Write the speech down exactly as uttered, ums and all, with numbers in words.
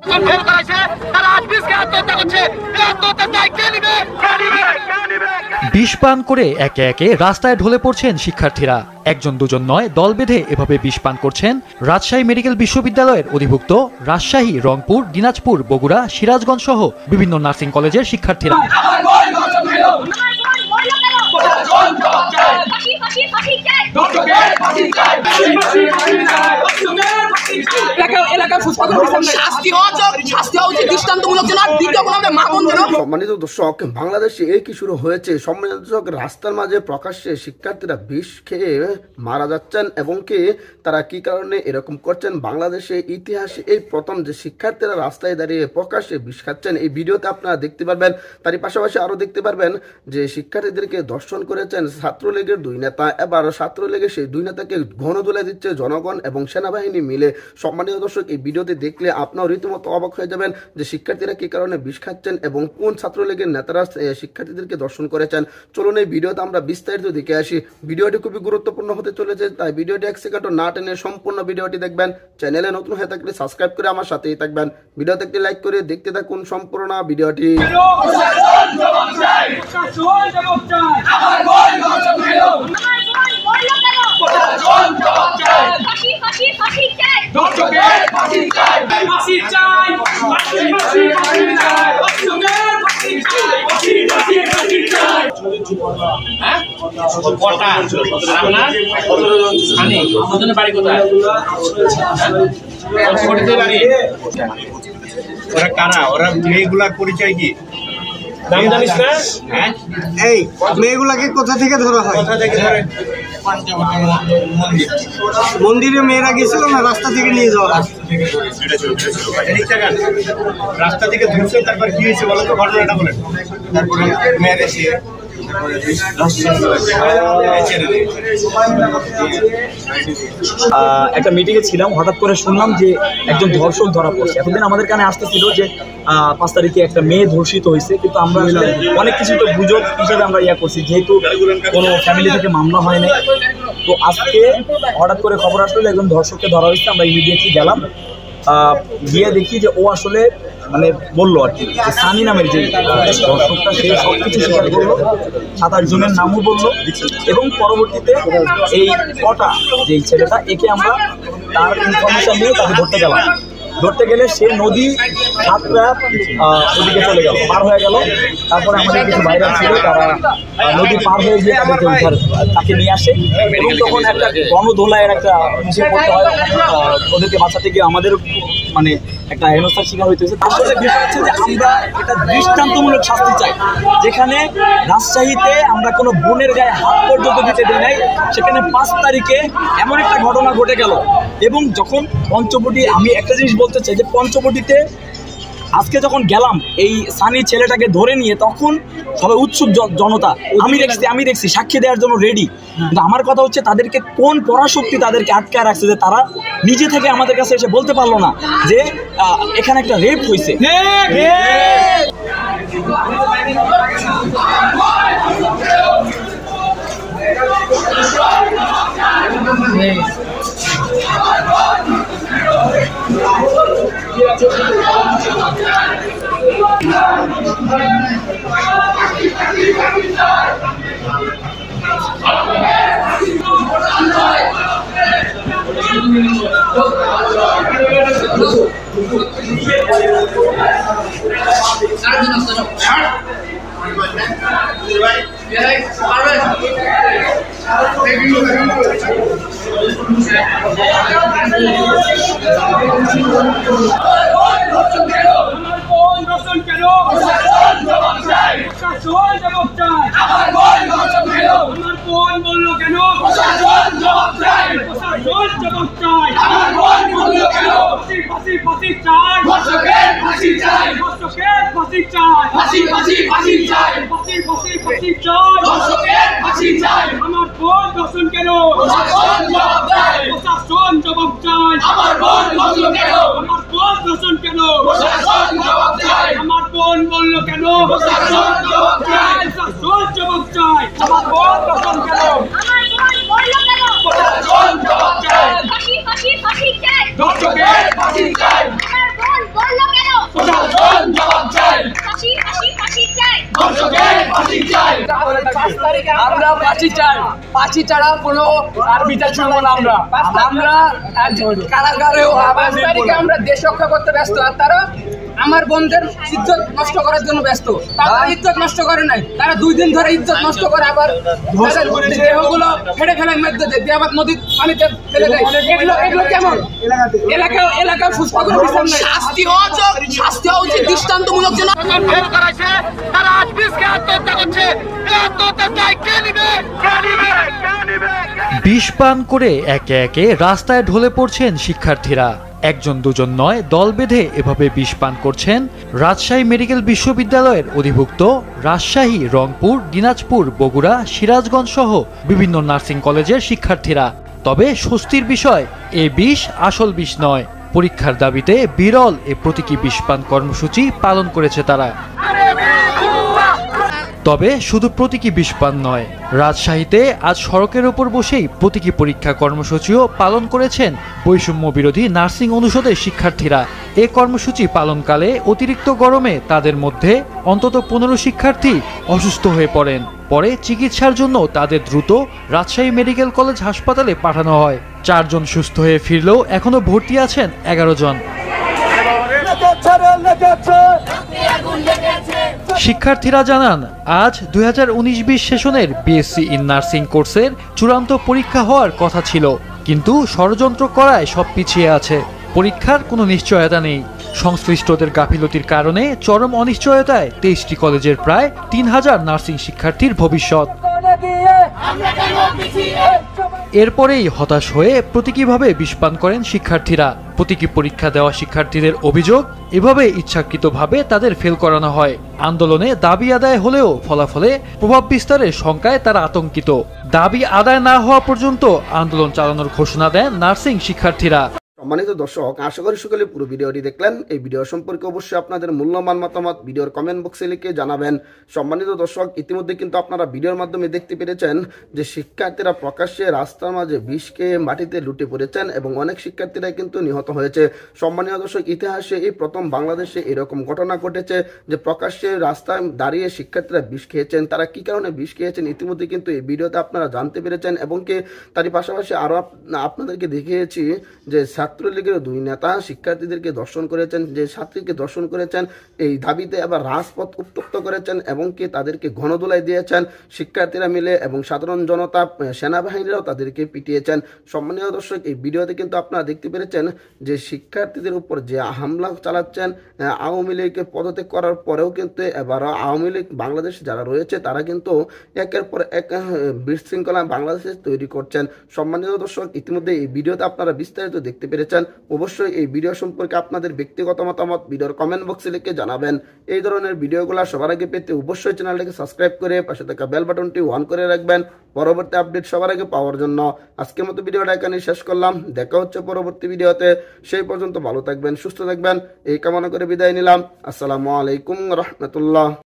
বিষ পান করে একে একে রাস্তায় ঢলে পড়ছেন শিক্ষার্থীরা। একজন দুজন নয়, দল বেঁধে এভাবে বিষ পান করছেন রাজশাহী মেডিকেল বিশ্ববিদ্যালয়ের অধিভুক্ত রাজশাহী, রংপুর, দিনাজপুর, বগুড়া, সিরাজগঞ্জ সহ বিভিন্ন নার্সিং কলেজের শিক্ষার্থীরা। সম্মানিত দর্শক, বাংলাদেশে এই কি শুরু হয়েছে? সম্মানিত দর্শক, রাস্তার মাঝে প্রকাশ্যে শিক্ষার্থীরা বিষ খেয়ে মারা যাচ্ছেন এবং কি তারা কি কারণে এরকম করছেন, বাংলাদেশে ইতিহাসে এই প্রথম যে শিক্ষার্থীরা রাস্তায় দাঁড়িয়ে প্রকাশ্যে বিষ খাচ্ছেন, এই ভিডিওতে আপনারা দেখতে পারবেন। তারই পাশাপাশি আরো দেখতে পারবেন যে শিক্ষার্থীদেরকে ধর্ষণ করেছেন ছাত্রলীগের দুই নেতা। এবার ছাত্রলীগের সেই দুই নেতাকে ঘন তুলে দিচ্ছে জনগণ এবং সেনাবাহিনী মিলে। সম্মানিত দর্শক, এই ভিডিওতে দেখলে আপনারা রীতিমতো অবাক হয়ে যাবেন যে শিক্ষার্থীরা কি কারণে বিষ খাচ্ছেন এবং কোন ছাত্রলীগের নেতারা শিক্ষার্থীদেরকে ধর্ষণ করেছেন। চলুন এই ভিডিওতে আমরা বিস্তারিত দেখে আসি। ভিডিওটি খুবই গুরুত্বপূর্ণ হতে চলেছে, তাই ভিডিওটি এক সেকেন্ডও না টেনে সম্পূর্ণ ভিডিওটি দেখবেন। চ্যানেলে নতুন হয়ে থাকলে সাবস্ক্রাইব করে আমার সাথেই থাকবেন। ভিডিওতে একটি লাইক করে দেখতে থাকুন সম্পূর্ণ ভিডিওটি। ওরা কারা? ওরা মেয়েগুলার পরিচয় কি নাম জানিস না? হ্যাঁ, এই মেয়েগুলাকে কোথা থেকে ধরা হয়? কোথা থেকে ধরে? মন্দিরে মেয়েরা গেছিল না রাস্তা থেকে নিয়ে যাওয়া? রাস্তা থেকে ধরছে, তারপর কি হয়েছে বলো তো, ঘটনাটা বলেন। তারপরে মেয়ের এসে একটা মিটিংয়ে ছিলাম, হঠাৎ করে শুনলাম যে একজন ধর্ষক ধরা পড়ছে। এতদিন আমাদের কানে আসতেছিল যে পাঁচ তারিখে একটা মেয়ে ধর্ষিত হয়েছে, কিন্তু আমরা অনেক কিছু তো গুজব হিসাবে আমরা ইয়া করছি, যেহেতু কোনো ফ্যামিলি থেকে মামলা হয় নাই। তো আজকে হঠাৎ করে খবর আসলে একজন ধর্ষককে ধরা হয়েছে। আমরা ইমিডিয়েটলি গেলাম, গিয়ে দেখি যে ও আসলে মানে বললো আর কি যে সানি নামের যে দর্শকটা, সে সব কিছু স্বীকার করলো, সাত আট জনের নামও বললো। এবং পরবর্তীতে এই কটা যে ছেলেটা, একে আমরা তার ইনফরমেশন নিয়ে তাকে ধরতে গেলাম। ধরতে গেলে সে নদী সাতটা ওদিকে চলে গেল, পার হয়ে গেল। তারপরে আমাদের কিছু বাইরে ছিল, তারা নদী পার হয়ে গিয়ে তাদেরকে উদ্ধার তাকে নিয়ে আসে। এবং তখন একটা গণধোলাইয়ের একটা বিষয় করতে হয়, ওদেরকে বাঁচাতে গিয়ে আমাদের মানে একটা হেনস্থার শিকার হইতেছে। আসলে বিষয় হচ্ছে যে আমরা এটা দৃষ্টান্তমূলক শাস্তি চাই, যেখানে রাজশাহীতে আমরা কোনো বোনের গায়ে হাত পর্যন্ত দিতে দেই নাই, সেখানে পাঁচ তারিখে এমন একটা ঘটনা ঘটে গেল। এবং যখন পঞ্চবটি, আমি একটা জিনিস বলতে চাই যে পঞ্চবটিতে আজকে যখন গেলাম এই সানি ছেলেটাকে ধরে নিয়ে, তখন সবাই উৎসুক জনতা, আমি দেখছি আমি দেখছি সাক্ষী দেওয়ার জন্য রেডি। কিন্তু আমার কথা হচ্ছে তাদেরকে কোন পরাশক্তি তাদেরকে আটকায় রাখছে যে তারা নিজে থেকে আমাদের কাছে এসে বলতে পারলো না যে এখানে একটা রেপ হয়েছে। ফাঁসি চাই, আমরা পাঁচি চাই, পাঁচি ছাড়া কোনো আর বিচার শুনবো না। আমরা আমরা কারাগারেও পাঁচ তারিখে আমরা দেশ রক্ষা করতে ব্যস্ত, আর তারা আমার বোনদের ইজ্জত নষ্ট করার জন্য ব্যস্ত। তারা ইজ্জত নষ্ট করে নাই, তারা দুই দিন ধরে ইজ্জত নষ্ট করে, আবার দেহগুলো ফেটে ফেলার মধ্যে দিয়ে আবার নদীর পানিতে ফেলে দেয়। এগুলো এগুলো কেমন এলাকা এলাকা সুস্থ করে বিচার নাই। শাস্তি হওয়া শাস্তি হওয়া উচিত, দৃষ্টান্তমূলক যেন ফেল করাইছে। তারা আজ বিশকে আত্মহত্যা করছে, এই আত্মহত্যার দায় কে নিবে? কে নিবে? কে নিবে? বিষ পান করে একে একে রাস্তায় ঢলে পড়ছেন শিক্ষার্থীরা। একজন দুজন নয়, দল বেঁধে এভাবে বিষ পান করছেন রাজশাহী মেডিকেল বিশ্ববিদ্যালয়ের অধিভুক্ত রাজশাহী, রংপুর, দিনাজপুর, বগুড়া, সিরাজগঞ্জ সহ বিভিন্ন নার্সিং কলেজের শিক্ষার্থীরা। তবে স্বস্তির বিষয়, এ বিষ আসল বিষ নয়। পরীক্ষার দাবিতে বিরল এ প্রতীকী বিষ পান কর্মসূচি পালন করেছে তারা। তবে শুধু প্রতীকী বিষ পান নয়, রাজশাহীতে আজ সড়কের ওপর বসেই প্রতীকী পরীক্ষা কর্মসূচিও পালন করেছেন বৈষম্য বিরোধী নার্সিং অনুষদের শিক্ষার্থীরা। এ কর্মসূচি পালনকালে অতিরিক্ত গরমে তাদের মধ্যে অন্তত পনেরো শিক্ষার্থী অসুস্থ হয়ে পড়েন। পরে চিকিৎসার জন্য তাদের দ্রুত রাজশাহী মেডিকেল কলেজ হাসপাতালে পাঠানো হয়। চারজন সুস্থ হয়ে ফিরলেও এখনো ভর্তি আছেন এগারো জন। শিক্ষার্থীরা জানান, আজ দুই হাজার উনিশ বিশ সেশনের বিএসসি ইন নার্সিং কোর্সের চূড়ান্ত পরীক্ষা হওয়ার কথা ছিল, কিন্তু ষড়যন্ত্র করায় সব পিছিয়ে আছে। পরীক্ষার কোনো নিশ্চয়তা নেই। সংশ্লিষ্টদের গাফিলতির কারণে চরম অনিশ্চয়তায় তেইশটি কলেজের প্রায় তিন হাজার নার্সিং শিক্ষার্থীর ভবিষ্যৎ। এরপরেই হতাশ হয়ে প্রতীকীভাবে বিষ পান করেন শিক্ষার্থীরা। প্রতীকী পরীক্ষা দেওয়া শিক্ষার্থীদের অভিযোগ, এভাবে ইচ্ছাকৃতভাবে তাদের ফেল করানো হয়। আন্দোলনে দাবি আদায় হলেও ফলাফলে প্রভাব বিস্তারের শঙ্কায় তারা আতঙ্কিত। দাবি আদায় না হওয়া পর্যন্ত আন্দোলন চালানোর ঘোষণা দেন নার্সিং শিক্ষার্থীরা। সম্মানিত দর্শক, আশা করি সকলে পুরো ভিডিওটি দেখলেন। এই ভিডিও সম্পর্কে অবশ্যই আপনাদের মূল্যবান মতামত ভিডিওর কমেন্ট বক্সে লিখে জানাবেন। সম্মানিত দর্শক, ইতিমধ্যে কিন্তু আপনারা ভিডিওর মাধ্যমে দেখতে পেরেছেন যে শিক্ষার্থীরা প্রকাশ্যে রাস্তার মাঝে বিষ খেয়ে মাটিতে লুটে পড়েছেন এবং অনেক শিক্ষার্থীরা কিন্তু নিহত হয়েছে। সম্মানিত দর্শক, ইতিহাসে এই প্রথম বাংলাদেশে এরকম ঘটনা ঘটেছে যে প্রকাশ্যে রাস্তায় দাঁড়িয়ে শিক্ষার্থীরা বিষ খেয়েছেন। তারা কি কারণে বিষ খেয়েছেন ইতিমধ্যে কিন্তু এই ভিডিওতে আপনারা জানতে পেরেছেন, এবং কি তারই পাশাপাশি আরও আপনাদেরকে দেখিয়েছি যে ছাত্রলীগের দুই নেতা শিক্ষার্থীদেরকে দর্শন করেছেন, যে ছাত্রীকে দর্শন করেছেন, এই দাবিতে আবার রাজপথ উত্তপ্ত করেছেন এবং কি তাদেরকে গণদোলাই দিয়েছেন শিক্ষার্থীরা মিলে, এবং সাধারণ জনতা, সেনাবাহিনীরাও তাদেরকে পিটিয়েছেন। সম্মানিত দর্শক, এই ভিডিওতে কিন্তু আপনারা দেখতে পেরেছেন যে শিক্ষার্থীদের উপর যে হামলা চালাচ্ছেন আওয়ামী লীগকে পদত্যাগ করার পরেও কিন্তু এবার আওয়ামী লীগ বাংলাদেশ যারা রয়েছে তারা কিন্তু একের পর এক বিশৃঙ্খলা বাংলাদেশে তৈরি করছেন। সম্মানিত দর্শক, ইতিমধ্যে এই ভিডিওতে আপনারা বিস্তারিত দেখতে পেরেছেন। অবশ্যই এই ভিডিও সম্পর্কে আপনাদের ব্যক্তিগত মতামত ভিডিওর কমেন্ট বক্সে লিখে জানাবেন। এই ধরনের ভিডিওগুলো সবার আগে পেতে অবশ্যই চ্যানেলটাকে সাবস্ক্রাইব করে পাশে থাকা বেল বাটনটি অন করে রাখবেন পরবর্তী আপডেট সবার আগে পাওয়ার জন্য। আজকের মতো ভিডিওটা এখানে শেষ করলাম। দেখা হচ্ছে পরবর্তী ভিডিওতে। সেই পর্যন্ত ভালো থাকবেন, সুস্থ থাকবেন, এই কামনা করে বিদায় নিলাম। আসসালামু আলাইকুম রহমতুল্লাহ।